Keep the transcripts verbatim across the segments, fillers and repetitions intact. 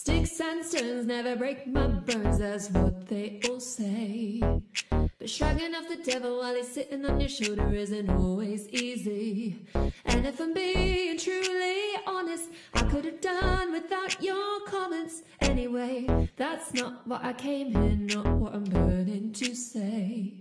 Sticks and stones never break my bones, that's what they all say. But shrugging off the devil while he's sitting on your shoulder isn't always easy. And if I'm being truly honest, I could have done without your comments. Anyway, that's not what I came here, not what I'm burning to say.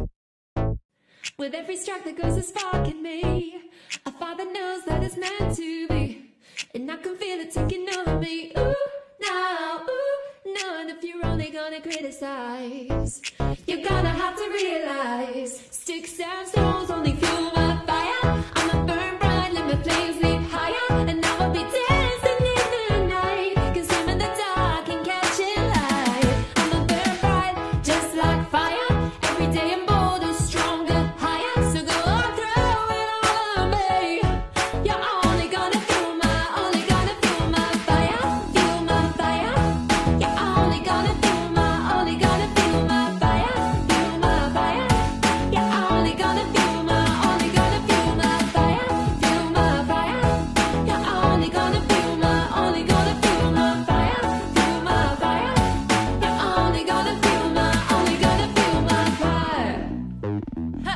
With every strike that goes a spark in me, a father knows that it's meant to be. And I can feel it taking over me. Ooh, now, ooh, no. And if you're only gonna criticize, you're gonna have to realize sticks and stones only fuel my fire. I'ma burn bright, let my flames leap higher. And I will be dancing in the night, consuming the dark and catching light. I'ma burn bright, just like fire. Every day I'm bolder, stronger, higher. So go on, throw it all on me. You're only gonna fuel my, only gonna fuel my fire. Fuel my fire. You're only gonna fuel my, only gonna fuel my fire. Fuel my fire. You're only gonna fuel my, only gonna fuel my fire. Fuel my fire. You're only gonna fuel my, only gonna fuel my fire. Fuel my fire. You're only gonna fuel my, only gonna fuel my fire. Ha!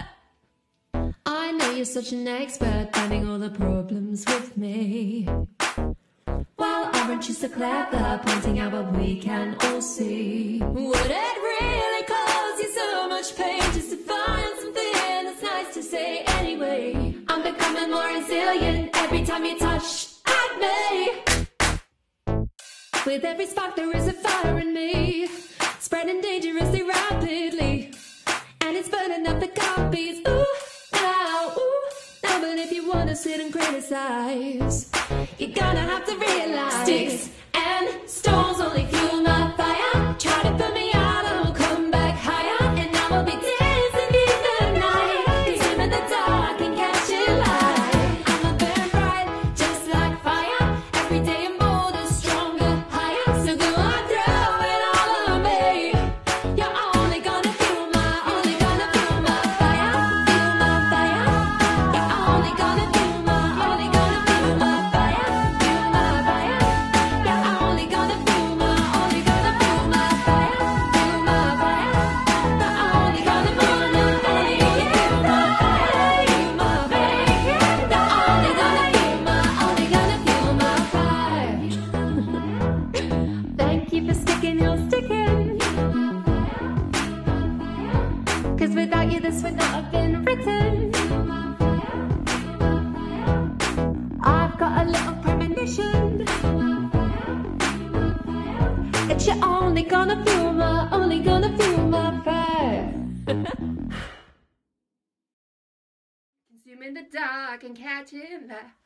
I know you're such an expert finding all the problems with me. Well, aren't you so clever pointing out what we can all see? Would it really cause you so much pain just to find something that's nice to say anyway? I'm becoming more resilient every time you touch at me. With every spark there is a fire in me, spreading dangerously rapidly. And it's burning up the copies. Ooh, now, ooh, now. But if you wanna sit and criticize, you're gonna have to realize sticks and stones only fuel my fire. Try to put me out, I will come back higher. And I will be dancing in the night, consuming the dark and catching light. I'ma burn bright, just like fire. Every day I'm bolder, stronger, higher. So go on, throw it all on me. You're only gonna fuel my, only gonna fuel my fire. Fuel my fire. You're only gonna fuel my, only gonna fuel my fire. Fuel my fire. You're only gonna fuel my, only gonna fuel my fire. Fuel my fire. You're only gonna fuel my, only gonna fuel my fire. Fuel my fire. You're only gonna fuel my, only gonna fuel my fire. Thank you for sticking your sticking. Cause without you this would not have been written. I've got a little premonition that you're only gonna fuel my, only gonna fuel my fire. Consuming the dark and catching light.